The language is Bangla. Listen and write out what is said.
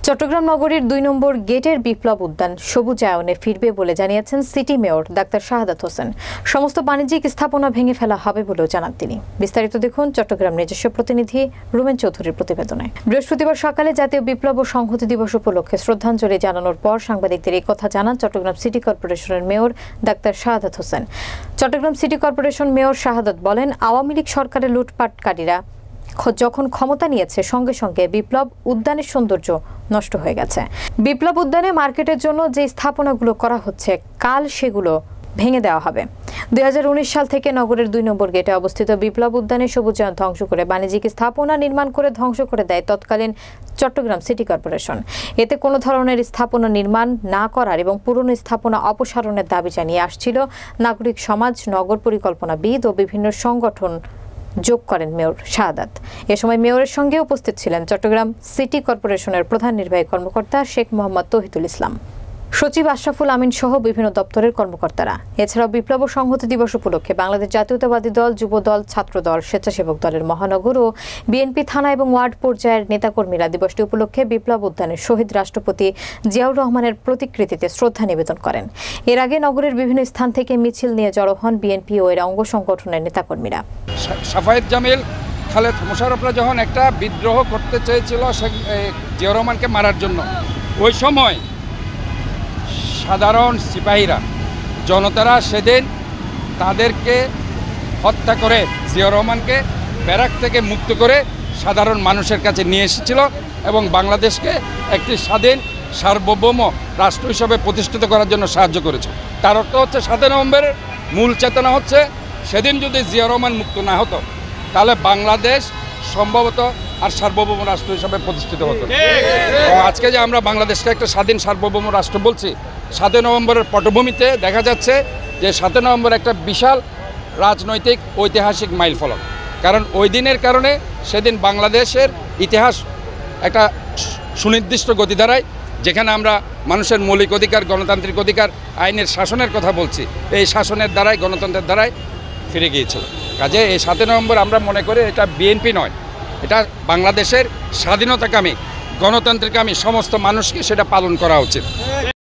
চট্টগ্রাম নগরীর ২ নম্বর গেটের বিপ্লব উদ্যান সবুজায়নে ফিরবে বলে জানিয়েছেন সিটি মেয়র ডাক্তার শাহাদাত হোসেন। সমস্ত বাণিজ্যিক স্থাপনা ভেঙে ফেলা হবে বলেও জানান তিনি। বিস্তারিত দেখুন চট্টগ্রাম নিজস্ব প্রতিনিধি রুমেন চৌধুরীর প্রতিবেদনে। বৃহস্পতিবার সকালে জাতীয় বিপ্লব ও সংহতি দিবস উপলক্ষে শ্রদ্ধাঞ্জলি জানানোর পর সাংবাদিকদের এই কথা জানান চট্টগ্রাম সিটি কর্পোরেশনের মেয়র ডাক্তার Shahadat Hossain. Chattogram city corporation mayor Shahadat বলেন, আওয়ামী লীগ সরকারের লুটপাটকারীরা যখন ক্ষমতা নিয়েছে সঙ্গে সঙ্গে বিপ্লব উদ্যানের সৌন্দর্য নষ্ট হয়ে গেছে। বিপ্লব উদ্যানে মার্কেটের জন্য যে স্থাপনাগুলো করা হচ্ছে কাল সেগুলো ভেঙে দেওয়া হবে। 2019 সাল থেকে নগরের 2 নম্বর গেটে অবস্থিত বিপ্লব উদ্যানের সবুজায়ন ধ্বংস করে বাণিজ্যিক স্থাপনা নির্মাণ করে ধ্বংস করে দেয় তৎকালীন চট্টগ্রাম সিটি কর্পোরেশন। এতে কোনো ধরনের স্থাপনা নির্মাণ না করার এবং পুরনো স্থাপনা অপসারণের দাবি জানিয়ে আসছিল নাগরিক সমাজ, নগর পরিকল্পনাবিদ ও বিভিন্ন সংগঠন যোগ করেন মেয়র শাহাদাত। এ সময় মেয়রের সঙ্গে উপস্থিত ছিলেন চট্টগ্রাম সিটি কর্পোরেশনের প্রধান নির্বাহী কর্মকর্তা শেখ মোহাম্মদ তৌহিদুল ইসলাম, সচিব আশরাফুল আমিন সহ বিভিন্ন দপ্তরের কর্মকর্তারা। এছাড়াও বিপ্লব ও সংহতি দিবস উপলক্ষে বাংলাদেশ জাতীয়তাবাদী দল, যুব দল, ছাত্র দল, স্বেচ্ছাসেবক দলের মহানগর ও বিএনপি থানা এবং ওয়ার্ড পর্যায়ের নেতাকর্মীরা দিবসটি উপলক্ষে বিপ্লব উদ্যানে শহীদ রাষ্ট্রপতি জিয়াউর রহমানের প্রতিকৃতিতে শ্রদ্ধা নিবেদন করেন। এর আগে নগরের বিভিন্ন স্থান থেকে মিছিল নিয়ে জড়ো হন বিএনপি ও এর অঙ্গ সংগঠনের নেতাকর্মীরা। সাফায়েত জামিল, খালেদ মোশাররফরা যখন একটা বিদ্রোহ করতে চেয়েছিল জিয়াউর রহমানকে মারার জন্য, ওই সময় সাধারণ সিপাহীরা, জনতারা সেদিন তাদেরকে হত্যা করে জিয়াউর রহমানকে ব্যারাক থেকে মুক্ত করে সাধারণ মানুষের কাছে নিয়ে এসেছিল এবং বাংলাদেশকে একটি স্বাধীন সার্বভৌম রাষ্ট্র হিসাবে প্রতিষ্ঠিত করার জন্য সাহায্য করেছে। তার অর্থ হচ্ছে ৭ নভেম্বরের মূল চেতনা হচ্ছে সেদিন যদি জিয়াউর রহমান মুক্ত না হতো তাহলে বাংলাদেশ সম্ভবত আর সার্বভৌম রাষ্ট্র হিসাবে প্রতিষ্ঠিত হতো। এবং আজকে যে আমরা বাংলাদেশকে একটা স্বাধীন সার্বভৌম রাষ্ট্র বলছি, ৭ নভেম্বরের পটভূমিতে দেখা যাচ্ছে যে ৭ নভেম্বর একটা বিশাল রাজনৈতিক ঐতিহাসিক মাইলফলক। কারণ ওই দিনের কারণে সেদিন বাংলাদেশের ইতিহাস একটা সুনির্দিষ্ট গতিধারায়, যেখানে আমরা মানুষের মৌলিক অধিকার, গণতান্ত্রিক অধিকার, আইনের শাসনের কথা বলছি, এই শাসনের দ্বারাই, গণতন্ত্রের দ্বারাই ফিরে গিয়েছিল। কাজে এই ৭ নভেম্বর আমরা মনে করি এটা বিএনপি নয়, এটা বাংলাদেশের স্বাধীনতাকামী, গণতান্ত্রিকামী সমস্ত মানুষকে সেটা পালন করা উচিত।